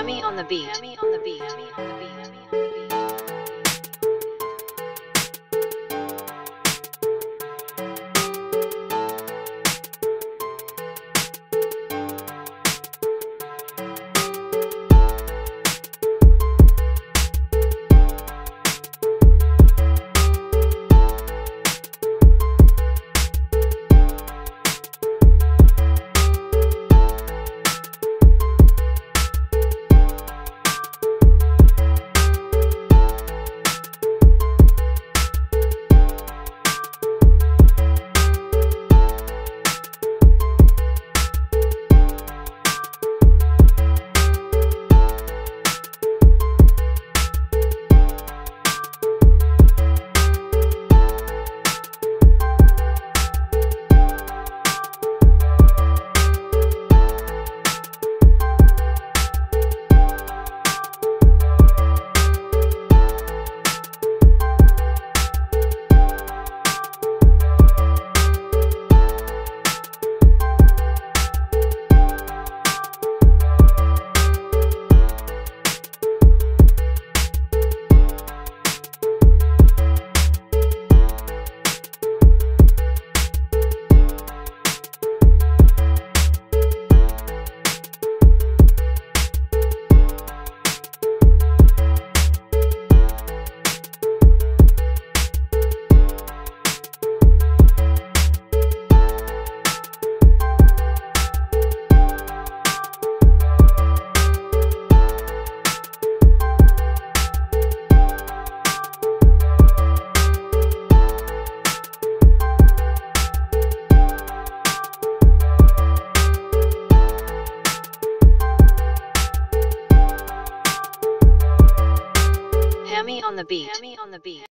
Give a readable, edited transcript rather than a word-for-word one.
Hammy on the beat. Hammy on the beat. Hammy on the beat. Hammy on the beat. Hammy on the beat. Hammy on the beat.